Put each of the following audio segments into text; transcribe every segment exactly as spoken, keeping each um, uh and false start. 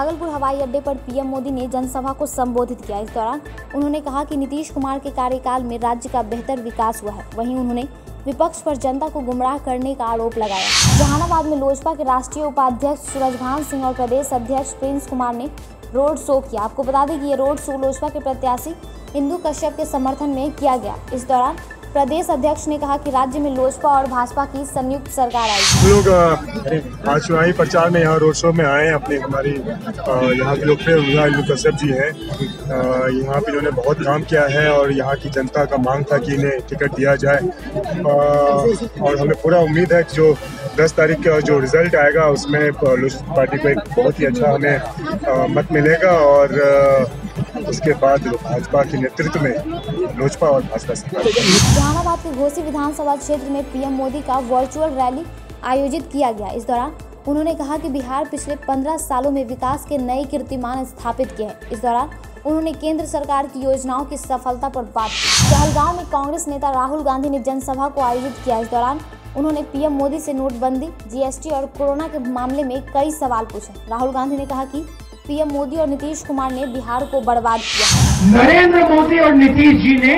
भागलपुर हवाई अड्डे पर पीएम मोदी ने जनसभा को संबोधित किया। इस दौरान उन्होंने कहा कि नीतीश कुमार के कार्यकाल में राज्य का बेहतर विकास हुआ है। वहीं उन्होंने विपक्ष पर जनता को गुमराह करने का आरोप लगाया। जहानाबाद में लोजपा के राष्ट्रीय उपाध्यक्ष सूरजभान सिंह और प्रदेश अध्यक्ष प्रिंस कुमार ने रोड शो किया। आपको बता दें कि ये रोड शो लोजपा के प्रत्याशी इंदु कश्यप के समर्थन में किया गया। इस दौरान प्रदेश अध्यक्ष ने कहा कि राज्य में लोजपा और भाजपा की संयुक्त सरकार आई। हम लोग आज चुनावी प्रचार में यहाँ रोड शो में आए हैं। अपने हमारी यहाँ के लोकप्रिय इंदु कश्यप जी हैं। यहाँ पे इन्होंने बहुत काम किया है और यहाँ की जनता का मांग था कि इन्हें टिकट दिया जाए और हमें पूरा उम्मीद है कि जो दस तारीख का जो रिजल्ट आएगा उसमें लोजपा पार्टी को एक बहुत ही अच्छा हमें मत मिलेगा और उसके बाद भाजपा के नेतृत्व में लोजपा और भाजपा सरकार। जहानाबाद के घोसी विधानसभा क्षेत्र में पीएम मोदी का वर्चुअल रैली आयोजित किया गया। इस दौरान उन्होंने कहा कि बिहार पिछले पंद्रह सालों में विकास के नए कीर्तिमान स्थापित किए हैं। इस दौरान उन्होंने केंद्र सरकार की योजनाओं की सफलता पर बात की। कहलगांव में कांग्रेस नेता राहुल गांधी ने जनसभा को आयोजित किया। इस दौरान उन्होंने पीएम मोदी से नोटबंदी, जीएसटी और कोरोना के मामले में कई सवाल पूछे। राहुल गांधी ने कहा कि पीएम मोदी और नीतीश कुमार ने बिहार को बर्बाद किया। नरेंद्र मोदी और नीतीश जी ने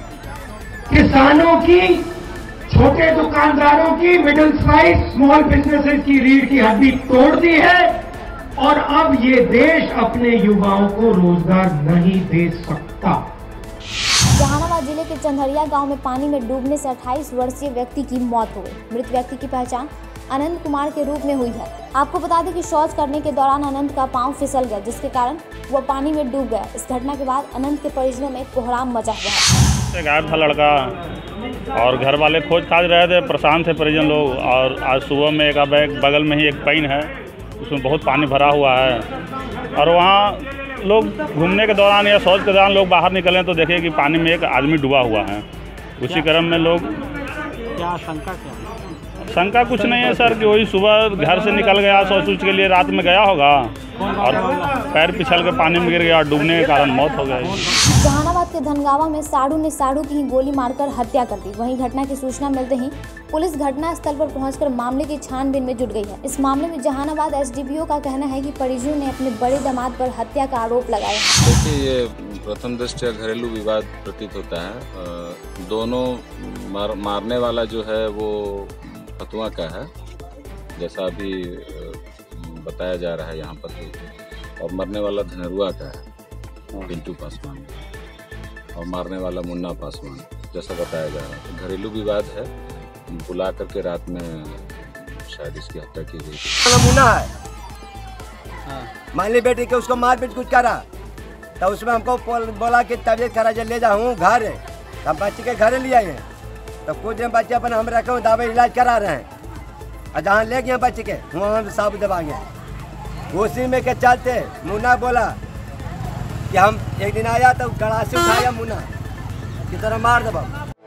किसानों की, छोटे दुकानदारों की, मिडिल साइज स्मॉल बिजनेसेस की रीढ़ की हड्डी तोड़ दी है और अब ये देश अपने युवाओं को रोजगार नहीं दे सकता। जहानाबाद जिले के चंदरिया गांव में पानी में डूबने से अट्ठाईस वर्षीय व्यक्ति की मौत हो गई। मृत व्यक्ति की पहचान अनंत कुमार के रूप में हुई है। आपको बता दें कि शौच करने के दौरान अनंत का पांव फिसल गया, जिसके कारण वह पानी में डूब गया। इस घटना के बाद अनंत के परिजनों में कोहराम मचा हुआ है। गायब था लड़का और घर वाले खोज खाज रहे थे, परेशान थे परिजन लोग। और आज सुबह में एक बैग बगल में ही एक पैन है, उसमें बहुत पानी भरा हुआ है और वहाँ लोग घूमने के दौरान या शौच के दौरान लोग बाहर निकले तो देखे कि पानी में एक आदमी डूबा हुआ है। उसी क्रम में लोग क्या शंका क्या शंका कुछ नहीं है सर कि वही सुबह घर से निकल गया, शौच उच के लिए रात में गया होगा और पैर पिछल के पानी में गिर गया और डूबने के कारण मौत हो गई। जहानाबाद के धनगावा में साड़ू ने साड़ू की ही गोली मारकर हत्या कर दी। वहीं घटना की सूचना मिलते ही पुलिस घटना स्थल पर पहुंचकर मामले की छानबीन में जुट गई है। इस मामले में जहानाबाद एसडीपीओ का कहना है कि परिजनों ने अपने बड़े दामाद पर हत्या का आरोप लगाया। देखिए, ये प्रथम दृष्टया घरेलू विवाद प्रतीत होता है। दोनों मार, मारने वाला जो है वो फतुआ का है, जैसा अभी बताया जा रहा है यहाँ पर, और मरने वाला धनरुआ का है, पिंटू पासवान, और मारने वाला मुन्ना पासवान, जैसा बताया जा रहा है। घरेलू विवाद है, बुला करके रात में शायद इसकी हत्या की गई। मुन्ना है, मान ली बेटी के उसको मार पीट कुछ करा तो उसमें हमको बोला कि तबीयत खराब ले जाऊँ घर, हम बच्चे के घर ले आए तो कुछ दिन बच्चे अपन हम रखे दवाई इलाज करा रहे हैं और जहाँ ले गए बच्चे के वहाँ हम साबुत दबाएंगे। उसी में के चलते मुन्ना बोला कि हम एक दिन आया तो गड़ासी उठाया मुन्ना की तरह मार दबा।